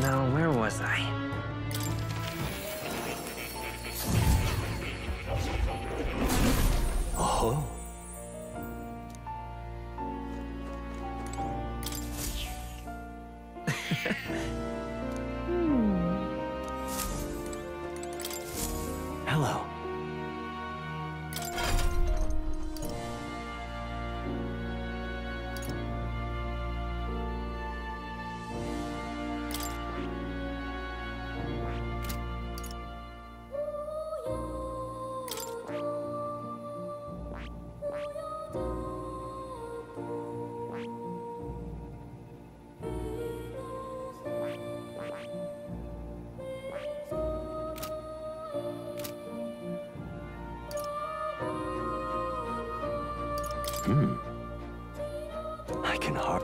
Now, where was I? Oh. Hello. I can hardly...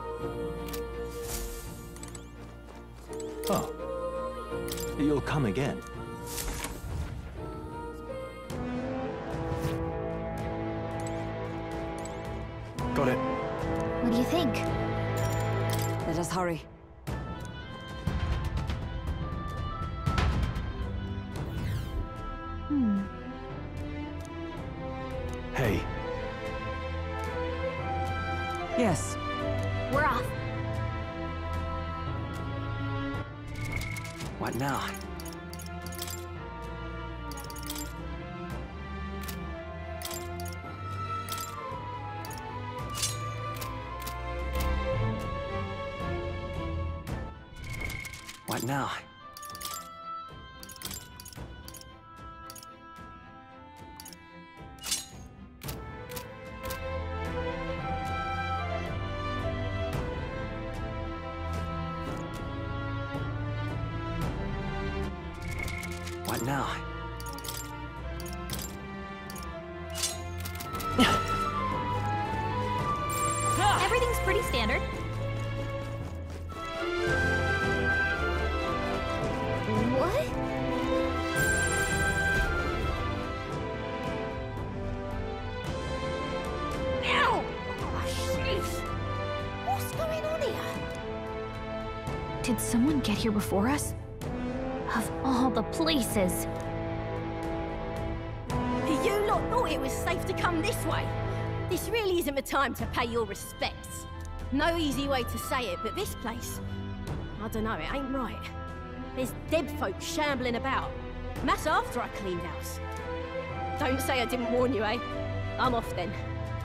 Oh. You'll come again. Got it. What do you think? Let us hurry. Hey. Yes. We're off. What now? What now? What now? Everything's pretty standard. What? Ow! Oh, jeez. What's going on here? Did someone get here before us? Of all the places. You lot thought it was safe to come this way? This really isn't the time to pay your respects. No easy way to say it, but this place... I don't know, it ain't right. There's dead folk shambling about. And that's after I cleaned house. Don't say I didn't warn you, eh? I'm off then.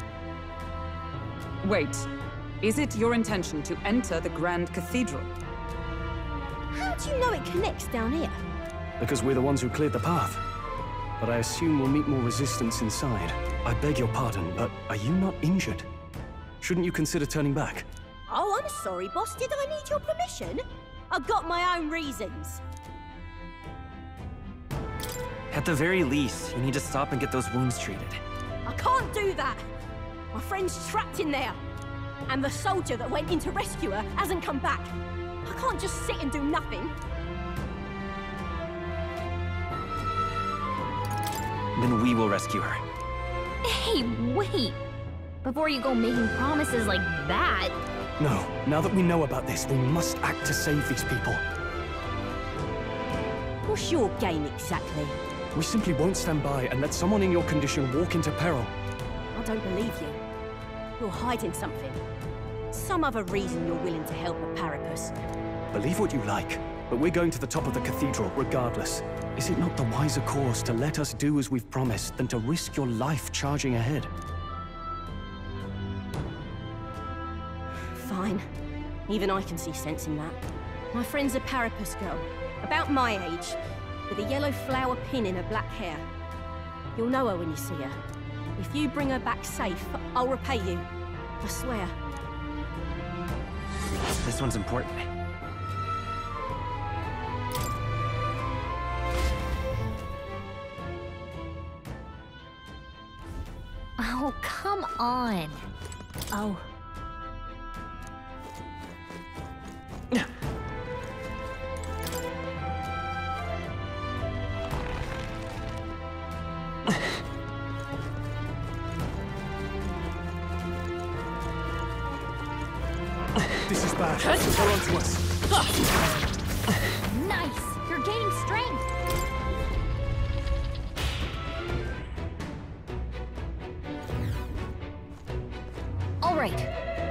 Wait. Is it your intention to enter the Grand Cathedral? How do you know it connects down here? Because we're the ones who cleared the path. But I assume we'll meet more resistance inside. I beg your pardon, but are you not injured? Shouldn't you consider turning back? Oh, I'm sorry, boss. Did I need your permission? I've got my own reasons. At the very least, you need to stop and get those wounds treated. I can't do that. My friend's trapped in there. And the soldier that went in to rescue her hasn't come back. I can't just sit and do nothing. Then we will rescue her. Hey, wait! Before you go making promises like that... No. Now that we know about this, we must act to save these people. What's your game exactly? We simply won't stand by and let someone in your condition walk into peril. I don't believe you. You're hiding something. Some other reason you're willing to help a Paripus. Believe what you like, but we're going to the top of the cathedral regardless. Is it not the wiser course to let us do as we've promised than to risk your life charging ahead? Fine. Even I can see sense in that. My friend's a Paripus girl, about my age, with a yellow flower pin in her black hair. You'll know her when you see her. If you bring her back safe, I'll repay you. I swear. This one's important. Oh, come on. Oh. This is bad. Hold on to us. Nice! You're gaining strength! All right.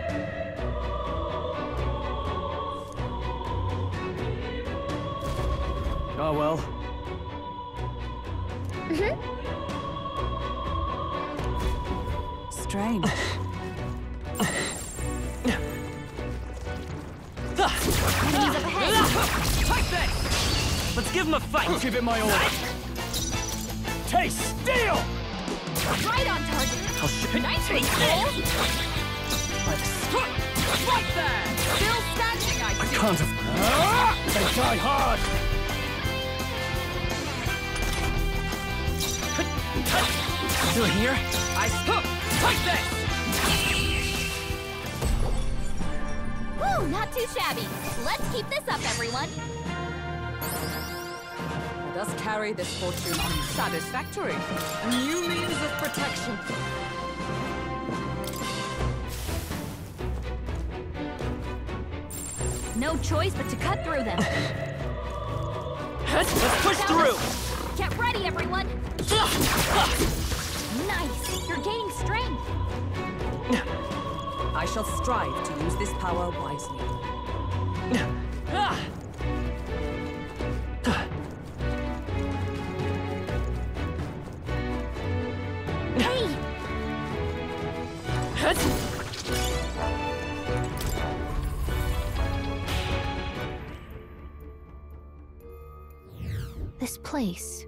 Oh well. Strange. Enemies up ahead! Take this! Let's give him a fight! I'll give it my all. Taste steel! Right on target! Nice control! Right there! Still standing, I I see. can't have... They die hard! Still here? Take this! Woo, not too shabby. Let's keep this up, everyone. Let us carry this fortune on. Satisfactory. A new means of protection. No choice but to cut through them. Let's push through! Get ready, everyone. Nice. You're gaining strength. I shall strive to use this power wisely. Hey! This place.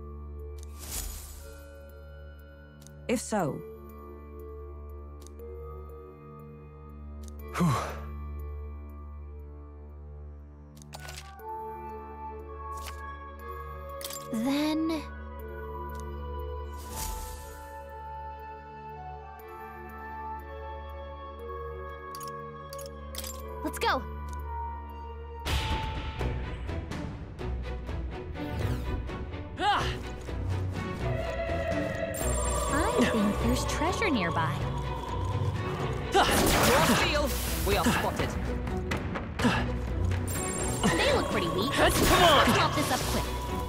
If so, Then... Let's go! I think there's treasure nearby. your field, we are spotted. They look pretty weak. Come on! Let's mop this up quick.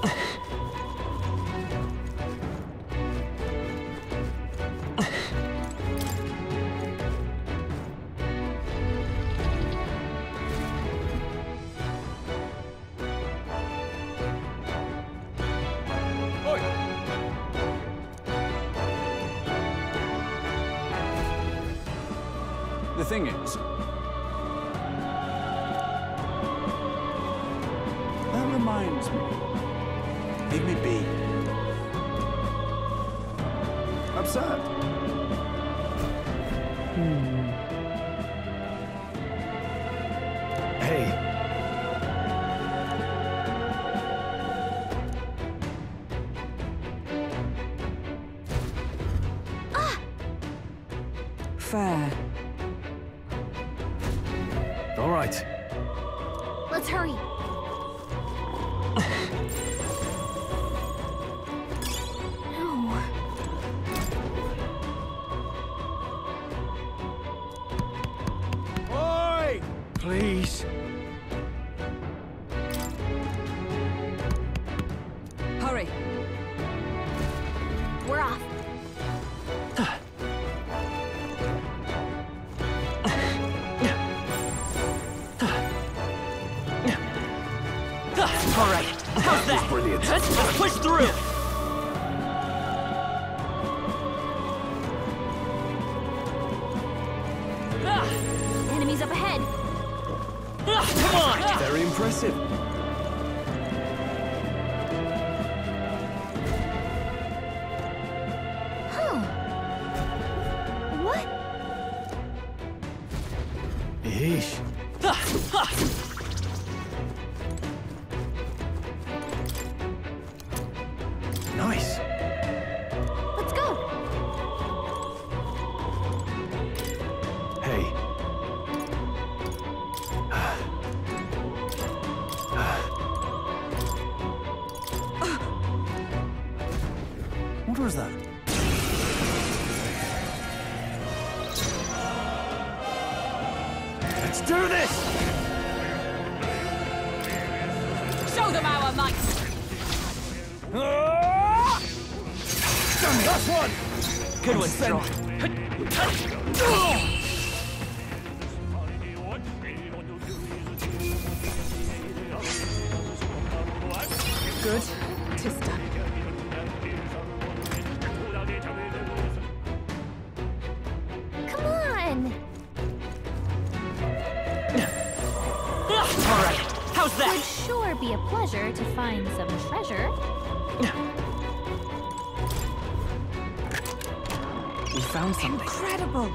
The thing is... That reminds me. Leave me be. Absurd. Hey. Fair. All right. Let's hurry. No. Oi! Please. Hurry. We're off. All right, how's that? Brilliant. Let's push through! Enemies up ahead. Come on! Very impressive. Huh. What? Yeesh. Nice. Let's go. Hey. What was that? Let's do this! Show them our might! Last one! Good one, Straw. Good. Tista. Come on! All right, how's Would that? sure be a pleasure to find some treasure. We found something. Incredible!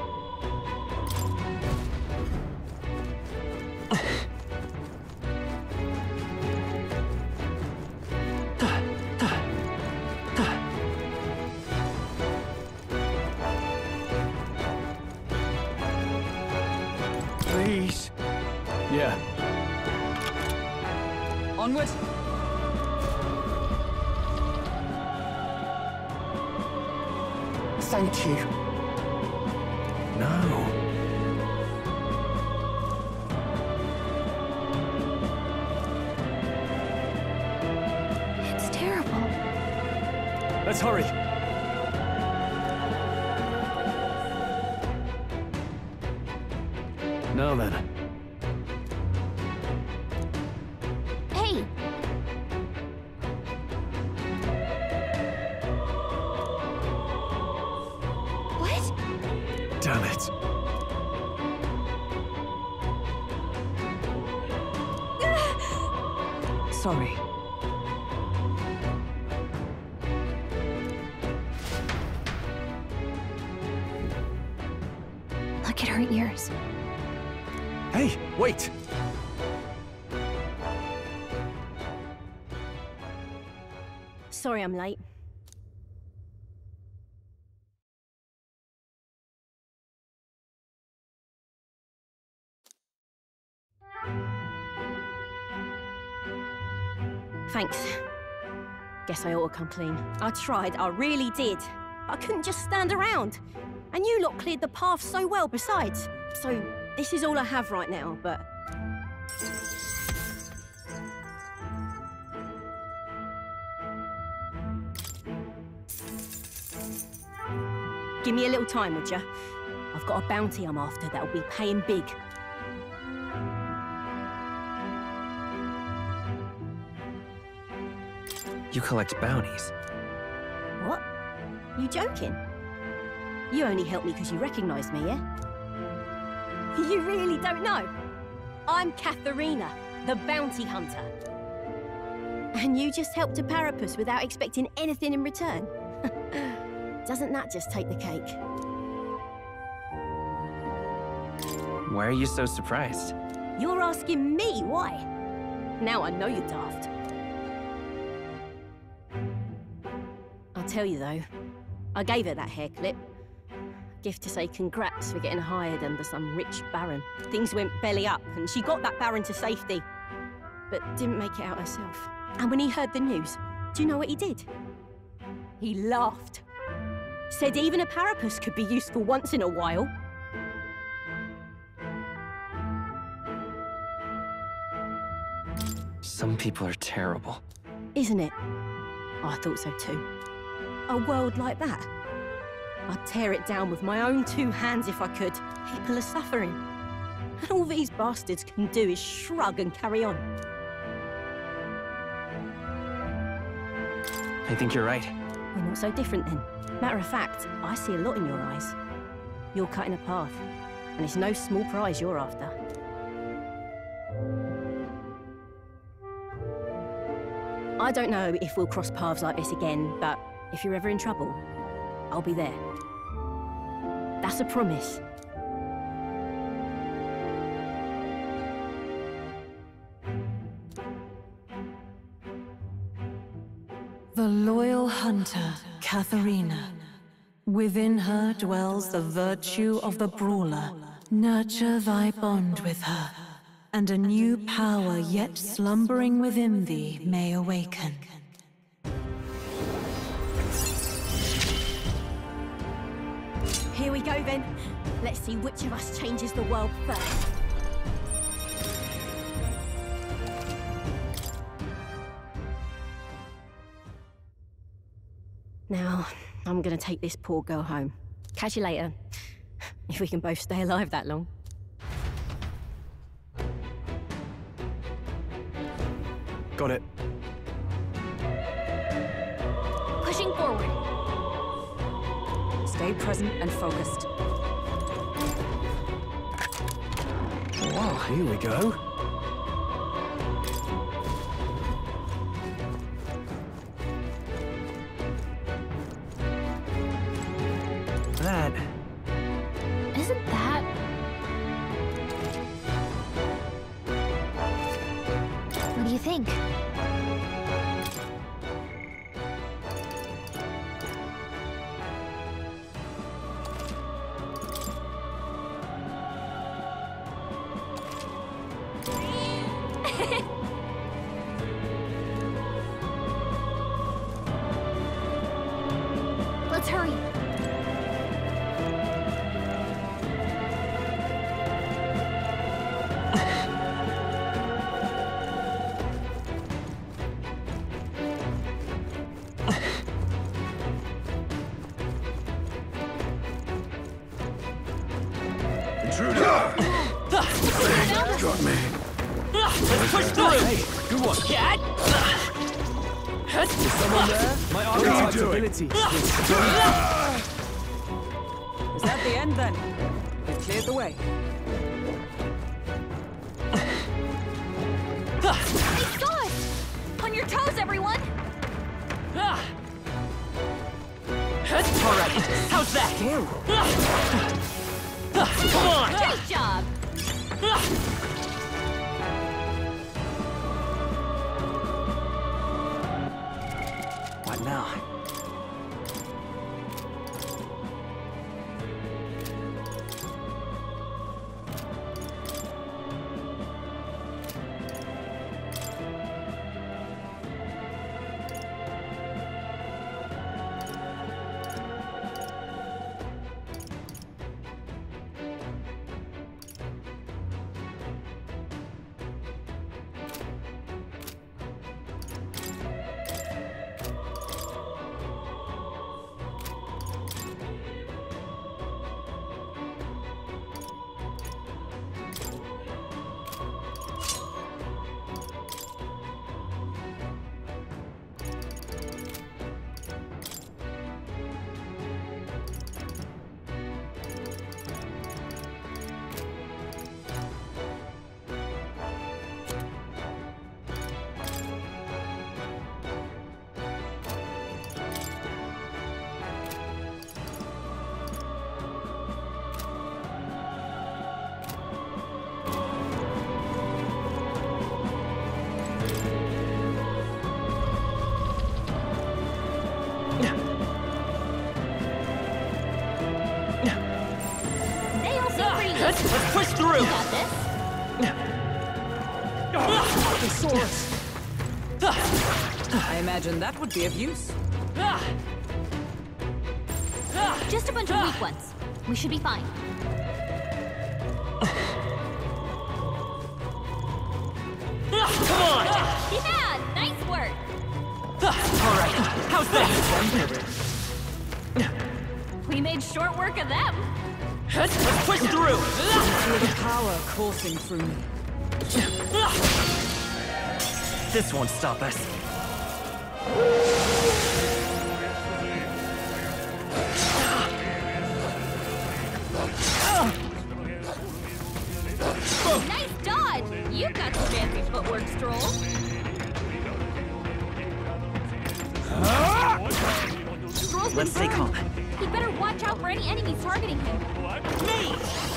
Please. Yeah. Onward. Thank you. No. It's terrible. Let's hurry. Now then. Hey! What? Damn it. Sorry. Look at her ears. Hey, wait! Sorry I'm late. Thanks. Guess I ought to come clean. I tried, I really did. I couldn't just stand around. And you lot cleared the path so well besides. So, this is all I have right now, but... Give me a little time, would ya? I've got a bounty I'm after that'll be paying big. You collect bounties. What? You joking? You only helped me because you recognised me, yeah? You really don't know? I'm Katharina, the bounty hunter. And you just helped a Parapus without expecting anything in return? Doesn't that just take the cake? Why are you so surprised? You're asking me why? Now I know you're daft. I'll tell you though, I gave her that hair clip. Gift to say congrats for getting hired under some rich baron. Things went belly up and she got that baron to safety, but didn't make it out herself. And when he heard the news, do you know what he did? He laughed. Said even a Parapus could be useful once in a while. Some people are terrible. Isn't it? Oh, I thought so too. A world like that. I'd tear it down with my own two hands if I could. People are suffering. And all these bastards can do is shrug and carry on. I think you're right. We're not so different then. Matter of fact, I see a lot in your eyes. You're cutting a path, and it's no small prize you're after. I don't know if we'll cross paths like this again, but if you're ever in trouble, I'll be there. That's a promise. The loyal hunter, Katharina. Within her dwells the virtue of the brawler. Nurture thy bond with her, and a new power yet slumbering within thee may awaken. Here we go then. Let's see which of us changes the world first. Now, I'm gonna take this poor girl home. Catch you later. If we can both stay alive that long. Got it. Pushing forward. Stay present and focused. Wow, here we go. That... Isn't that... What do you think? Let's hurry. Got me. Let's push through! Hey, good one. Is someone there? My archetype's ability. Is that the end then? We've cleared the way. They saw us! On your toes, everyone! Alright, how's that? Come on! Great job! What now? They all seem pretty Let's push through! You got this. They saw us. I imagine that would be of use. Just a bunch of weak ones. We should be fine. Come on! Yeah, nice work. Alright, how's that? We made short work of them. Let's push through! Feel the power coursing through me. This won't stop us. Nice dodge. You've got some fancy footwork, Stroll. Stroll's been Let's stay burned. calm. He'd better watch out for any enemies targeting him. Me!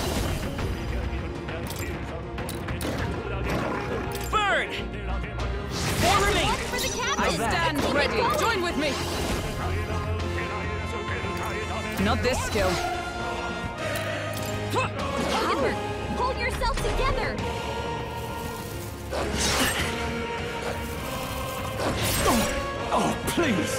Burn! Follow me! One for the captain. I stand Keep it ready. going. Join with me. Not this skill. Odenberg, pull yourself together. Oh, please.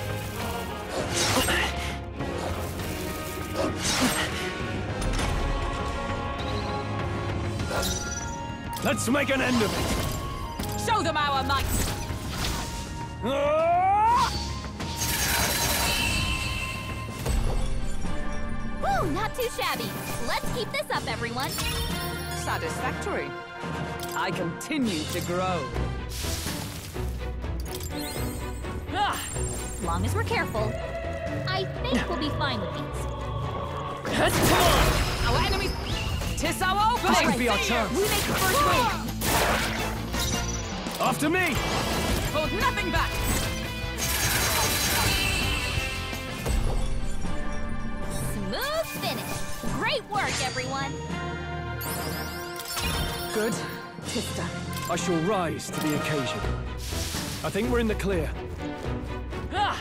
Let's make an end of it. Show them our might. Woo, not too shabby. Let's keep this up, everyone. Satisfactory. I continue to grow. As long as we're careful, I think we'll be fine with these. Come on! Our enemies! 'Tis our opening! This could be our chance. We make the first move! After me! Hold nothing back! Smooth finish. Great work, everyone. Good. 'Tis done. I shall rise to the occasion. I think we're in the clear. Ah!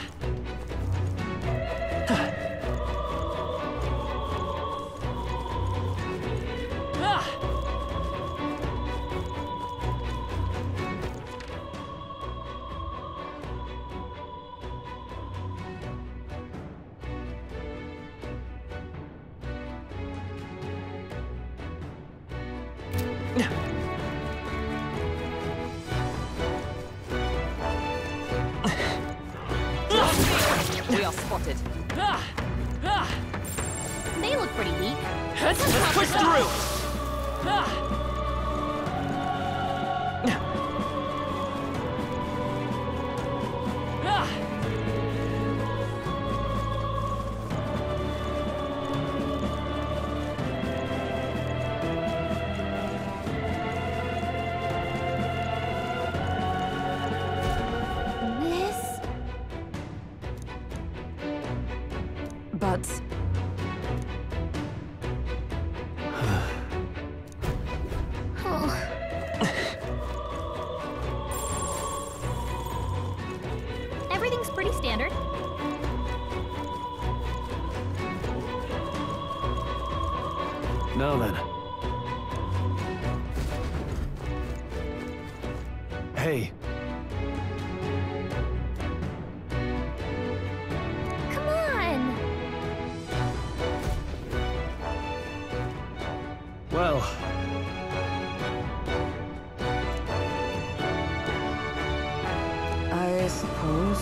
We are spotted. They look pretty weak. Let's push through! This... But Oh. Everything's pretty standard. Now then. Hey, Come on! well, I suppose.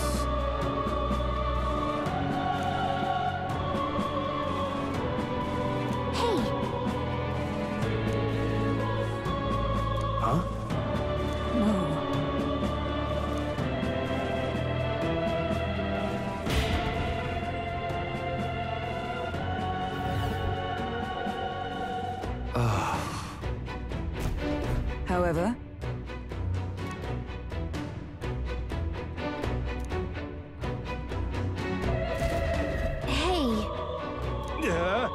Hey, huh? No. However, hey. Yeah.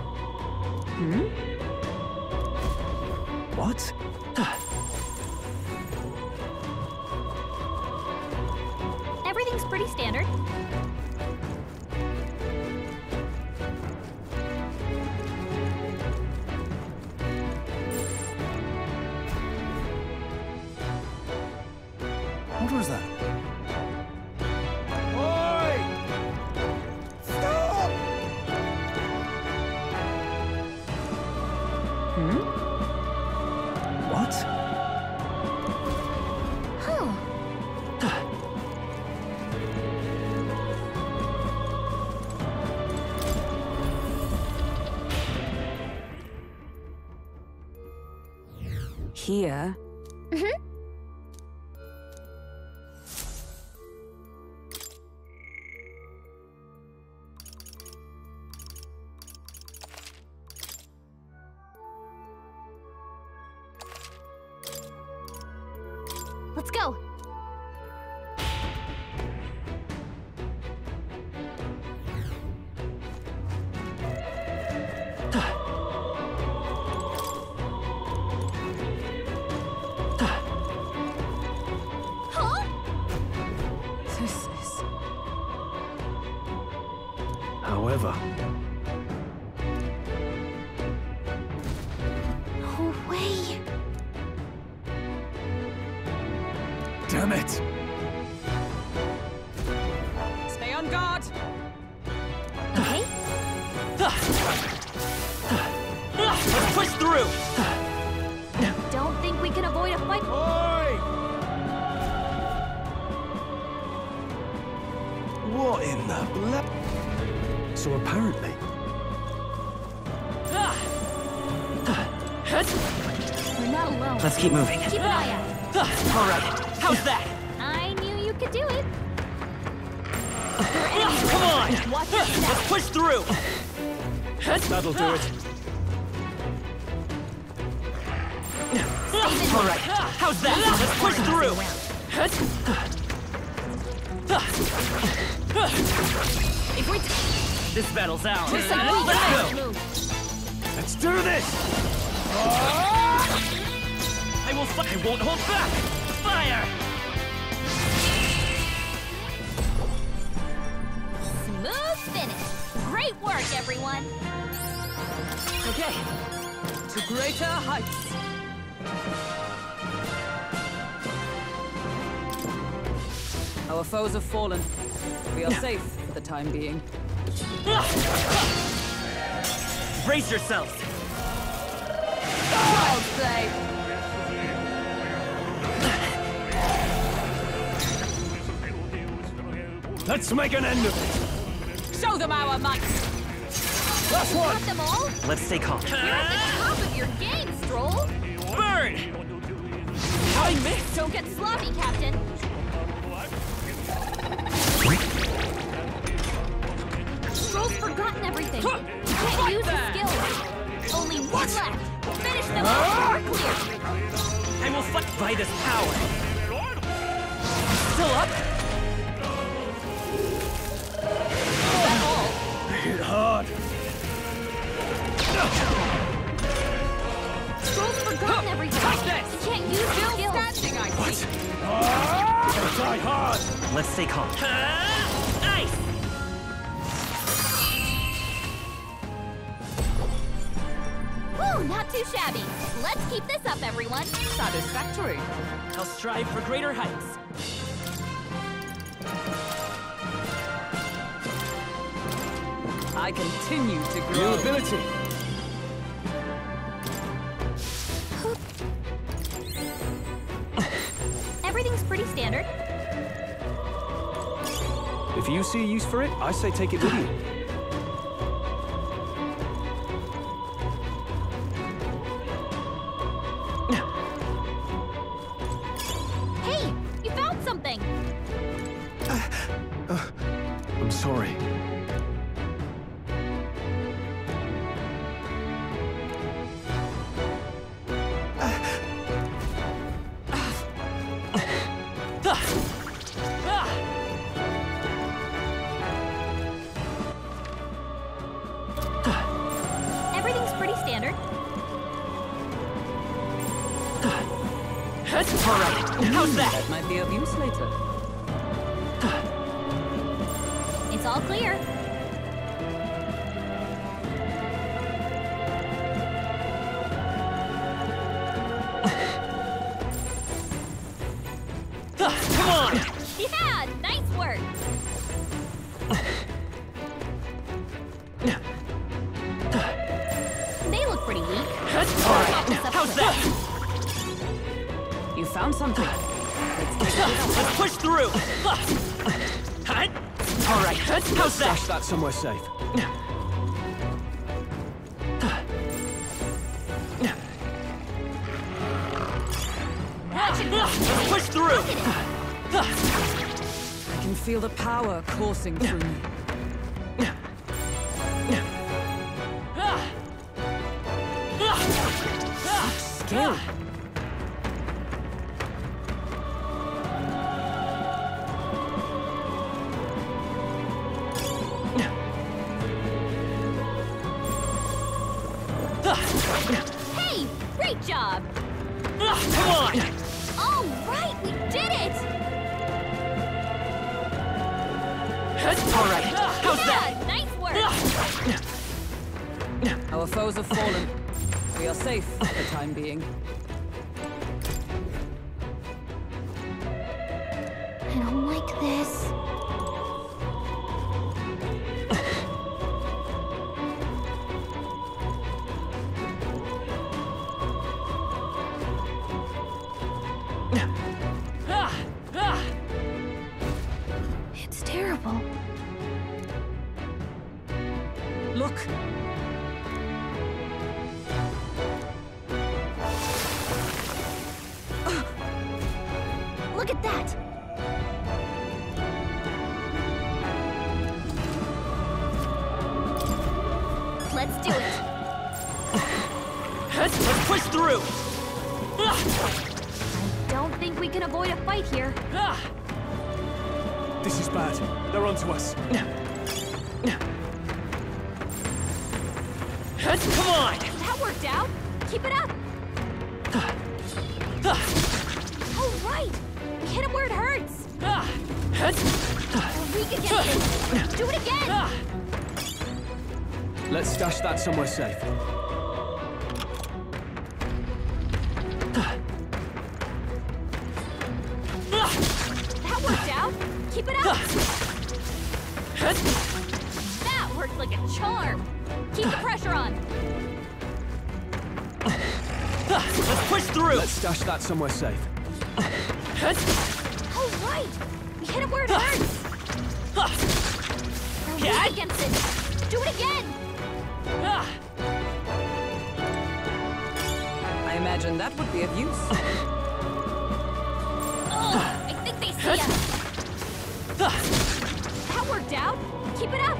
What? Everything's pretty standard. What was that? What? Huh. here. Let's go. Huh? This is... However, No way. damn it! Stay on guard! Okay. Let's push through! Don't think we can avoid a fight. What in the blood? So apparently, We're not alone. Let's keep moving. Keep an eye out. All right. How's that? I knew you could do it. Come on! Watch your step. Let's push through! That'll do it. All right. How's that? Let's push through! If we This battle's ours. Let's go. Let's do this! I will fight. I won't hold back! Fire! Smooth finish. Great work, everyone. Okay. To greater heights. Our foes have fallen. We are safe for the time being. Brace yourselves! Child's play. Let's make an end of it! Show them our might. Last one! Got them all? Let's stay calm. You're at the top of your game, Stroll. Burn! I missed. Don't get sloppy, Captain. Stroll's forgotten everything. Can't use his skills. Only one left. Finish them off. We're clear. I will fight by this power! Still up? Hit hard! Stroll's forgotten everything. Take this! He can't use his skills. Standing, I see. Try hard! Let's stay calm. Nice! Whew, not too shabby. Let's keep this up, everyone. Satisfactory. I'll strive for greater heights. I continue to New grow. ability! Everything's pretty standard. If you see a use for it, I say take it with you. Hey, you found something. I'm sorry. Everything's pretty standard. All right. How's that? That might be of use later. It's all clear. Come on! Yeah, nice work. They look pretty weak. All right. How's that? You found something. Let's push through! All right. How's that? Stash that somewhere safe. Let's push through! I can feel the power coursing through me. Skill. Hey, great job. Come on! All right, we did it. All right. How's that? Yeah, nice work. Our foes have fallen. We are safe for the time being. I don't like this. It's terrible. Look. I don't think we can avoid a fight here. This is bad. They're onto us. Come on! That worked out. Keep it up. Oh, right. We hit him where it hurts. We're weak against it. Do it again. Let's stash that somewhere safe. That worked out. Keep it up. That worked like a charm. Keep the pressure on. Let's push through! Let's stash that somewhere safe. Oh, right. We hit him where it hurts. We're weak against it. Do it again. I imagine that would be of use. Oh, I think they see us. That worked out. Keep it up.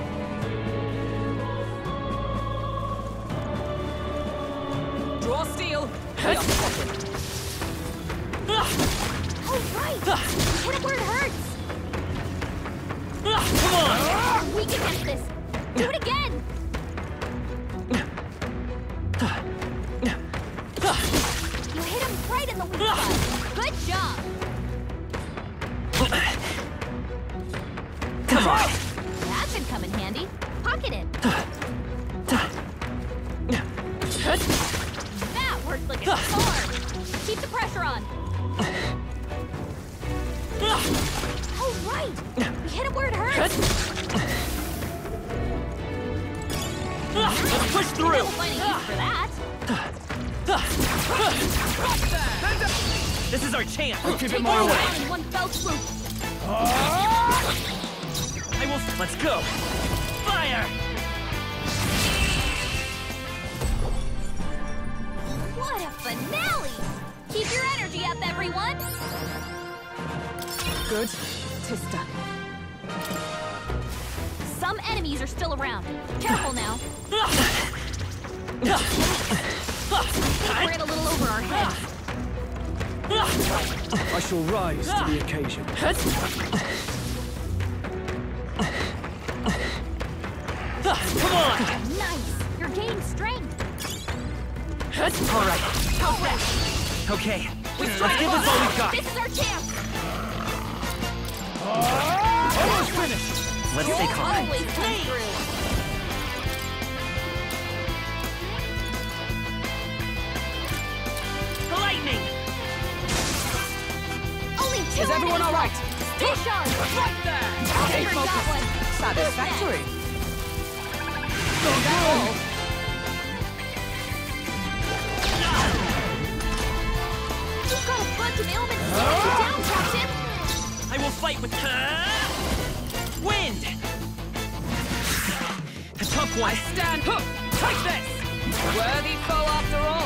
Draw steel. We are spotted. Oh, right. We hit him where it hurts. Come on! We're weak against this. Do it again. You hit him right in the weak spot. Good job. Come on! That should come in handy. Pocket it. That worked like a charm. Keep the pressure on. Oh, right. We hit him where it hurts. Let's push through! We'll find a use for that. This is our chance! Keep it Take my one way. down in one fell swoop. I will... Let's go! Fire! What a finale! Keep your energy up, everyone! Good. 'Tis done. Some enemies are still around. Careful now. We're in a little over our heads. I shall rise to the occasion. Come on! Nice! You're gaining strength. Alright, okay. Let's give this all we've got. This is our chance! Almost finished! Let's stay calm. Always come through. Lightning! Only two Is everyone enemies all right? left. Stay sharp! Right there. Okay, got one. Satisfactory. You've got a bunch of ailments slowing you down, Captain! I will fight with... wind! A tough one! I stand. Take this. Worthy foe after all.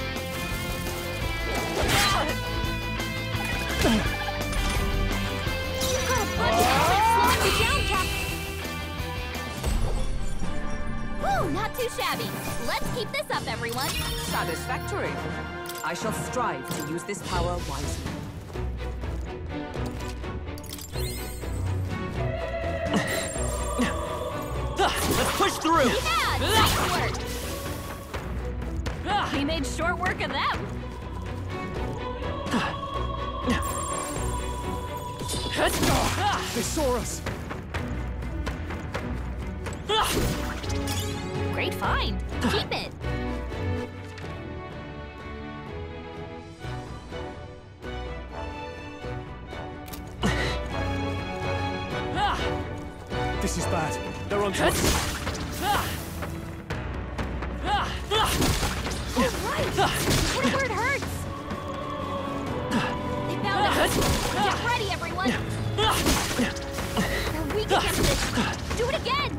You've got a bunch of ailments slowing you down, Captain! Whew, not too shabby. Let's keep this up, everyone. Satisfactory. I shall strive to use this power wisely. Let's push through! Yeah, nice work! We made short work of them. They saw us! Great find. Keep it. This is bad. They're onto us. Oh, right. Hit it where it hurts. They found us. Get ready, everyone. They're weak against this. Do it again.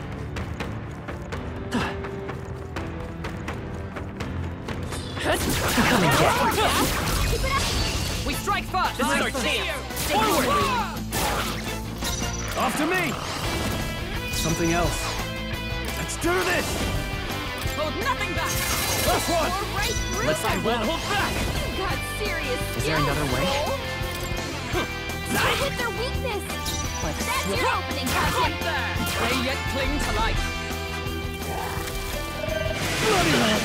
Keep it up. We strike first. This is our chance! Forward. After me! Something else. Let's do this! hold nothing back! Last one! Or right through Let's them. I won't hold back! You got serious Is there another way? Start with their weakness! That's your opening, Captain! Right there! They yet cling to life. Bloody hell!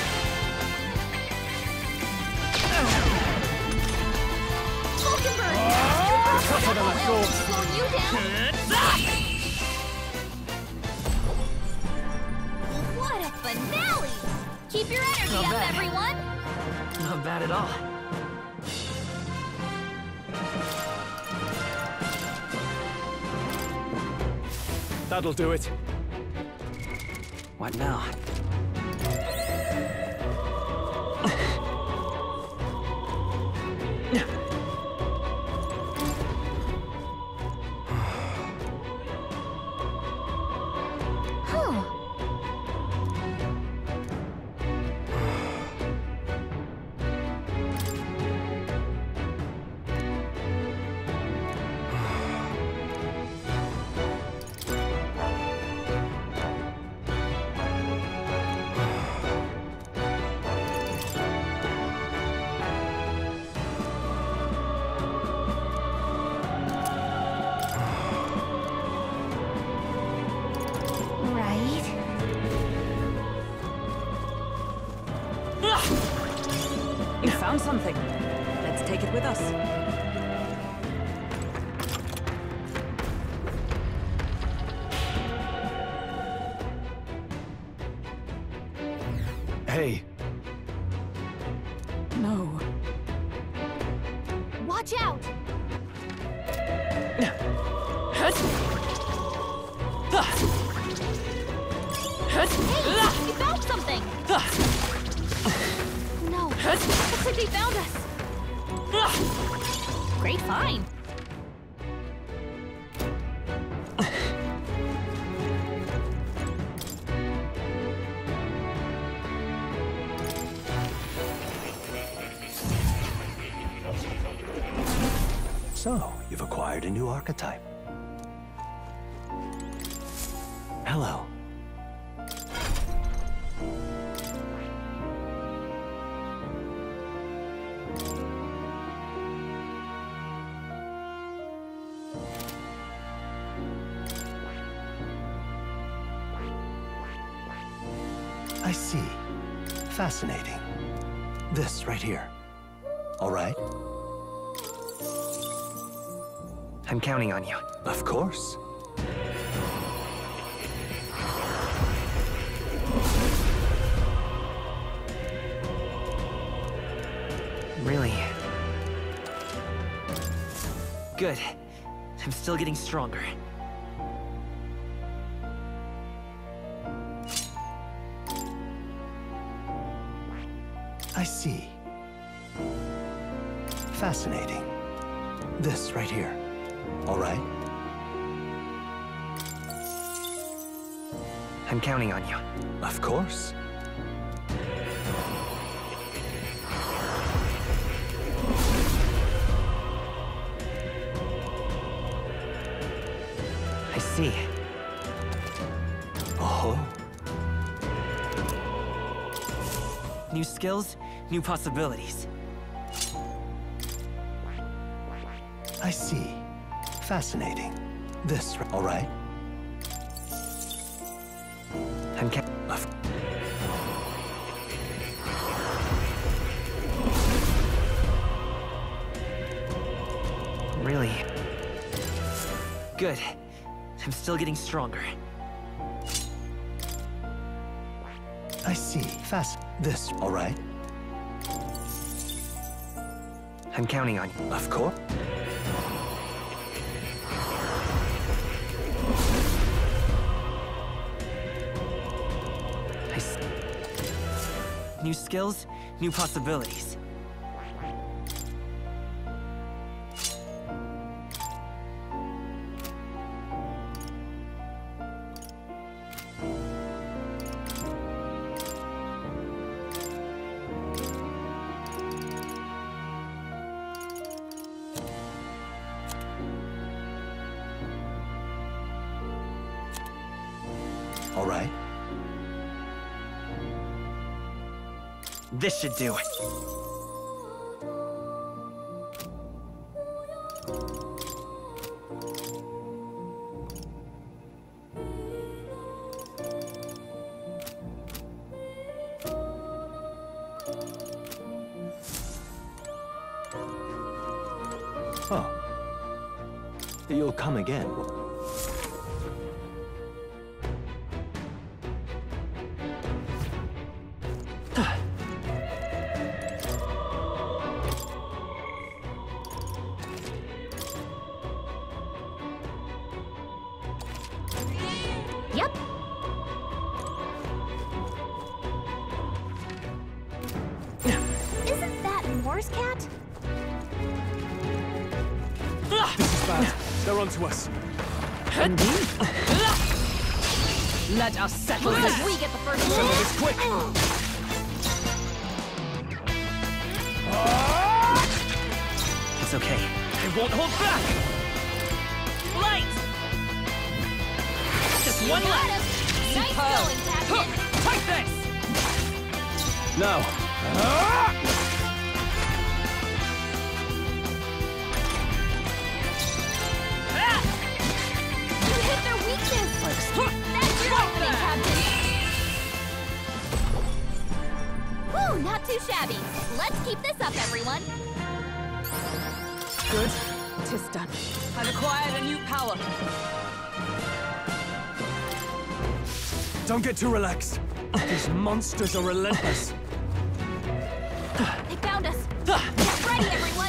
Falkenberg! Tougher than I thought. Slowing you down! What a finale! Keep your energy Not up, bad. everyone! Not bad at all. That'll do it. What now? Huh. Right. You found something. Let's take it with us. Hey, No. Watch out! Hey! You found something! No. Looks like they found us. Great find. So, you've acquired a new archetype. Hello. I see. Fascinating. This right here. All right? I'm counting on you. Of course. Really? Good. I'm still getting stronger. I see. Fascinating. This right here. All right? I'm counting on you. Of course. I see. Oh, New skills, new possibilities. I see. Fascinating. This, all right? I'm Of Really? Good. I'm still getting stronger. I see. This, all right? I'm counting on you. Of course. New skills, new possibilities. All right? This should do. Oh. You'll come again. Yep. Isn't that Moore's cat? This is bad. They're onto us. Let us settle this. We get the first Settle one. this quick. It's okay. I won't hold back. Light. Just one left. Nice going, Captain. Take this. Now. You hit their weakness. That's your opening, Captain. Whew, not too shabby. Let's keep this up, everyone. Good. 'Tis done. I've acquired a new power. Don't get too relaxed. These monsters are relentless. They found us. Get ready, everyone.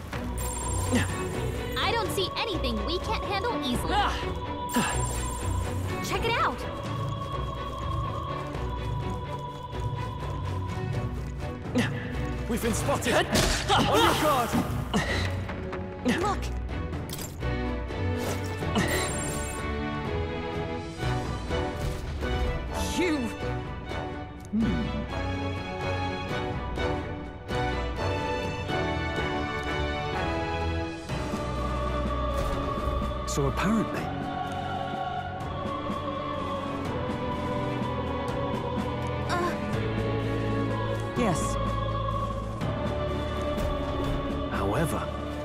I don't see anything we can't handle easily. Check it out. We've been spotted. On your guard. Look. You. So apparently... Yes. However...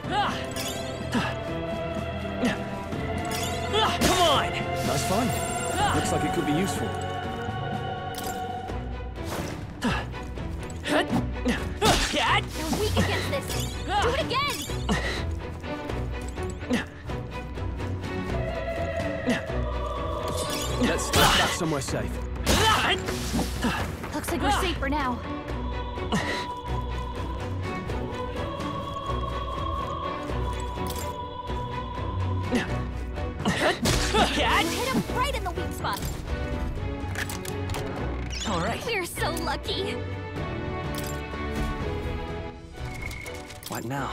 Come on! Nice find. Looks like it could be useful. You're weak against this. Do it again. Let's stick that somewhere safe. Looks like we're safe for now. Hit him right in the weak spot. All right. We're so lucky. What now?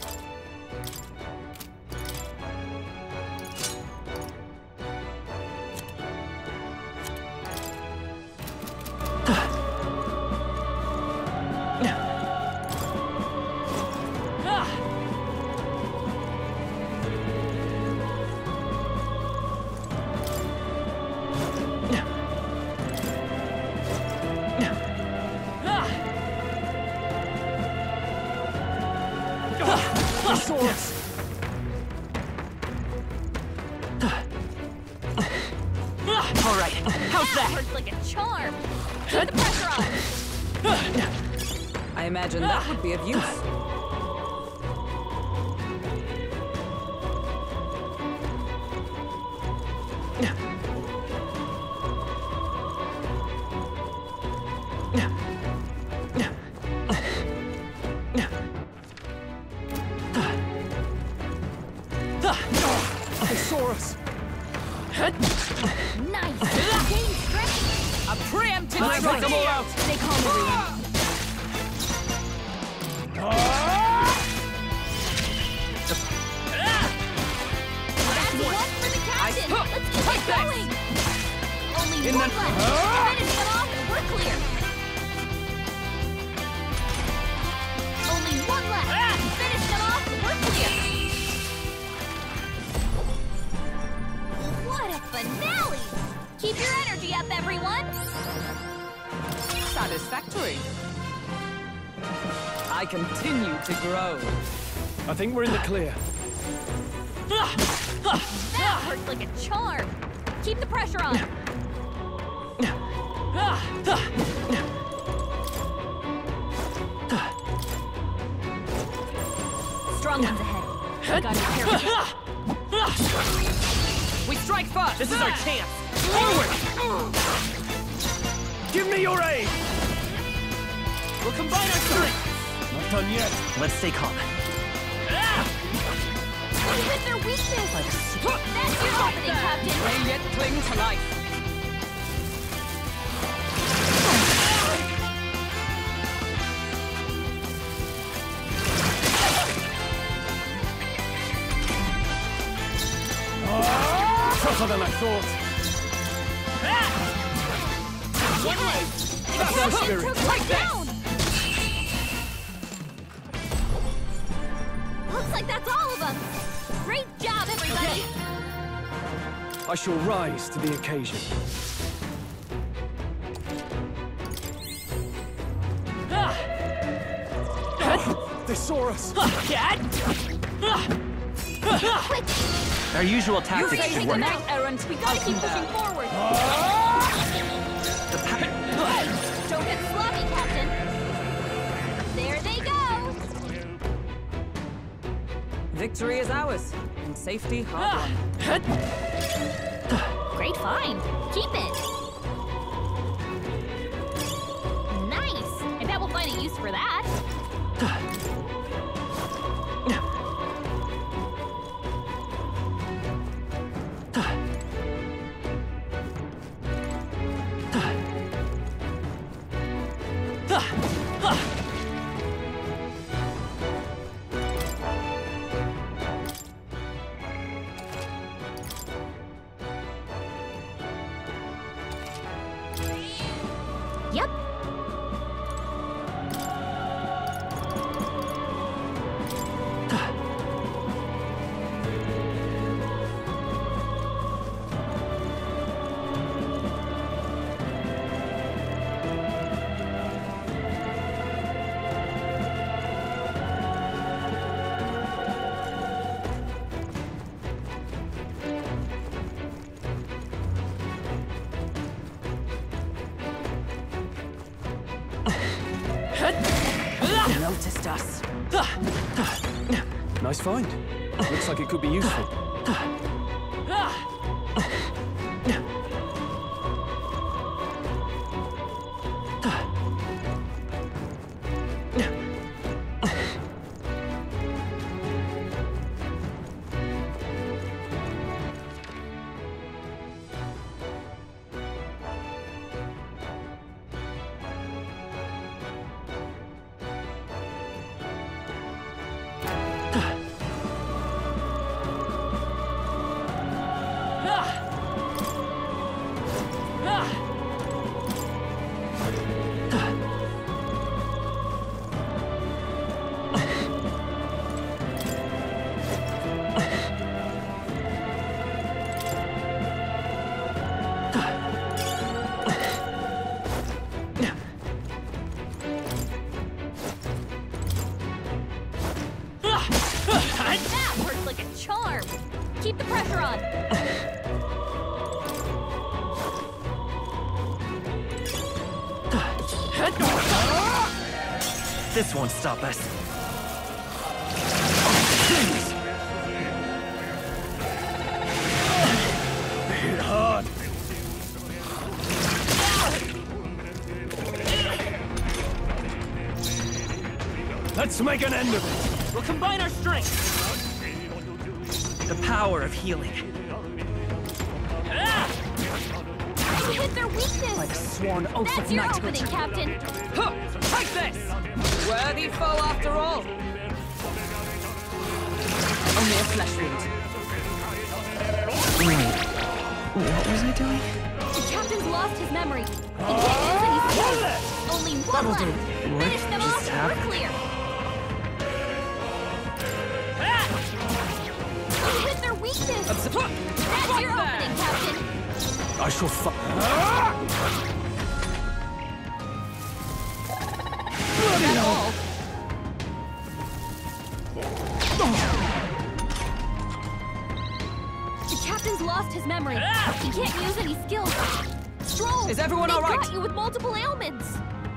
Swords! All right. How's that? Works like a charm. Keep the pressure on. I imagine that would be of use. They saw us! Nice. Gain strength. A preemptive Let's knock them all out! Stay calm, everyone. That's one for the captain. Let's keep it going. Only In one the- left. Finish them off and we're clear. Only one left. Finish them off and we're clear. What a finale! Keep your energy up, everyone. Satisfactory. I continue to grow. I think we're in the clear. That worked like a charm. Keep the pressure on. Strong ones ahead. I gotta be careful. We strike first! This is our chance! Forward! Give me your aid! We'll combine our strength! Not done yet. Let's stay calm. You hit their weakness. That's your opening, Captain. May yet cling to life. Tougher than I thought. That's our spirit. Like down. Looks like that's all of them. Great job, everybody. I shall rise to the occasion. They saw us. Our usual You tactics face should the work. knight errant. We gotta keep pushing forward. Don't get sloppy, Captain. There they go. Victory is ours, and safety hard won. Great find. Keep it. Nice. I bet we'll find a use for that. Yep. Noticed us. Nice find. Looks like it could be useful. That worked like a charm. Keep the pressure on. This won't stop us. Hit hard. Let's make an end of it. We'll combine our strength. The power of healing. You hit their weakness. Like a sworn oath That's of your knighthood. opening, Captain. Take this! Worthy foe after all. Only a flesh wound. What was I doing? The Captain's lost his memory. He can't use any skills. Only one left. Finish them just off and we're happened? clear. You hit their weakness. That's your opening, Captain. I shall That's all. his memory. He can't use any skills. Stroll! Is everyone They've all right? got you with multiple ailments!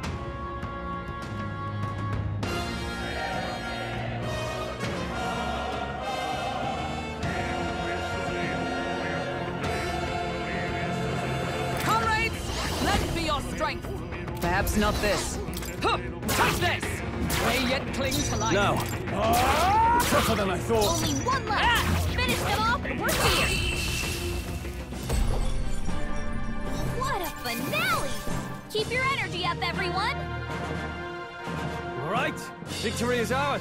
Comrades, lend me your strength. Perhaps not this. Huh, take this! May yet cling to life. No. Tougher than I thought. Only one left! Finish them off and we're here! What a finale! Keep your energy up, everyone! All right. Victory is ours.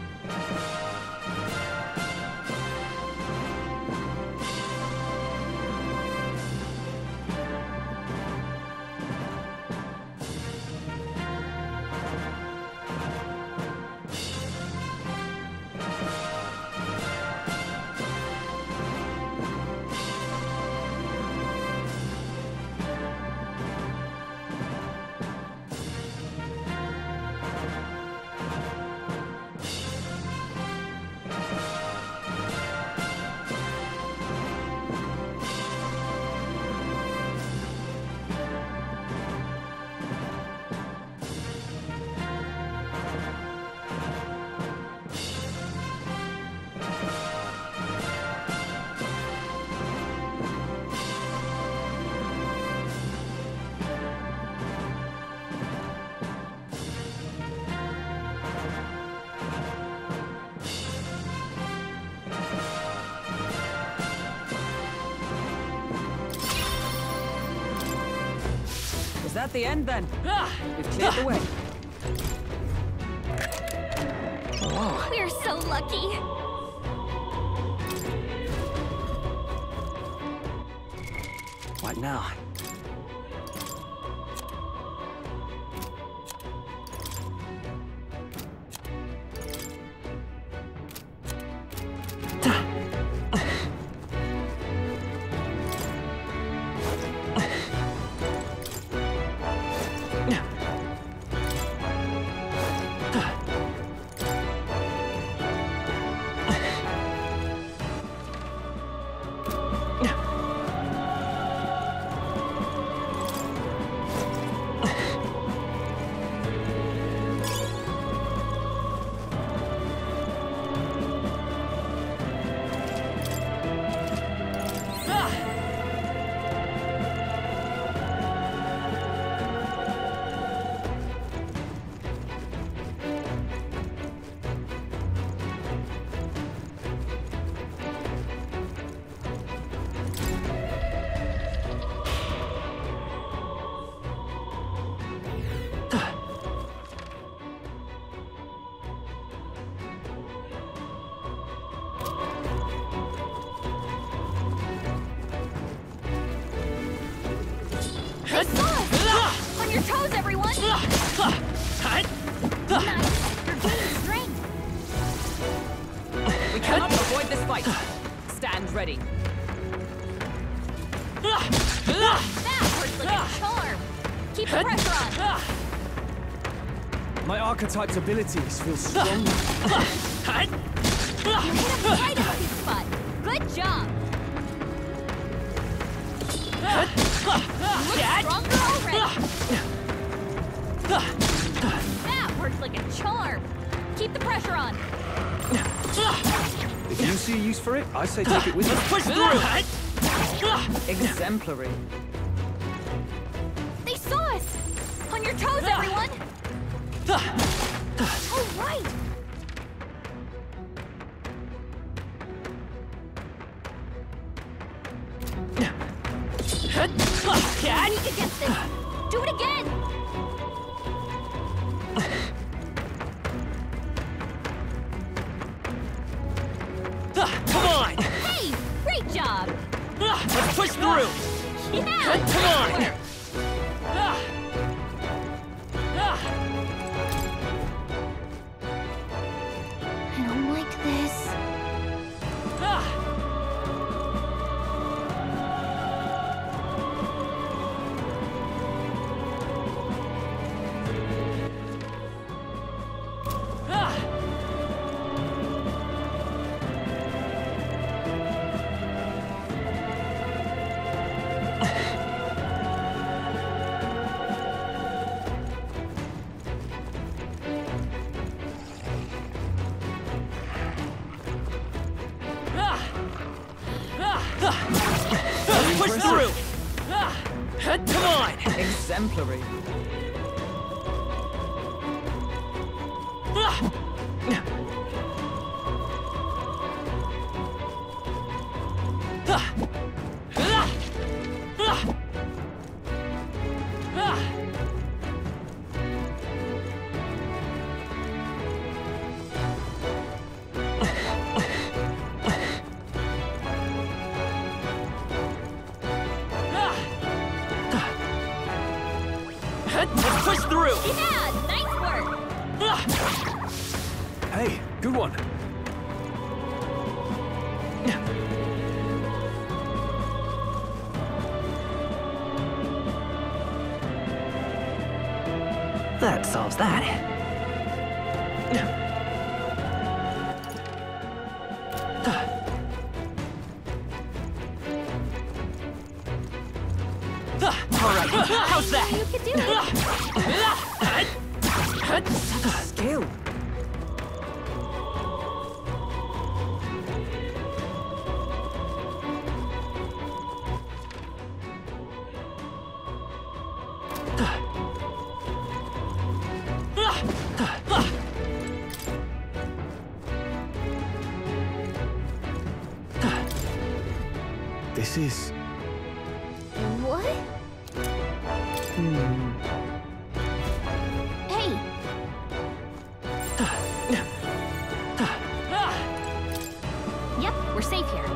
Is that the end then? We've cleared the way. We're so lucky! What now? They saw us! On your toes, everyone! Nice! You're gaining strength! We cannot avoid this fight. Stand ready. That works like a charm! Keep the pressure on! My archetype's abilities feel stronger. You hit him right on his spot! Good job! You look stronger already! That works like a charm! Keep the pressure on! If you see a use for it, I say take it with you. Push through! Exemplary. They saw us! On your toes, everyone! All right! Weak against this! Do it again! Come on! Hey! Great job! Let's push through! Yeah! Come on! I don't like this. Exemplary. Let's push through! Yeah, nice work! Hey, good one. That solves that. Alright, how's that? You could do it! Scale. This is... What? Hey! Yep, we're safe here.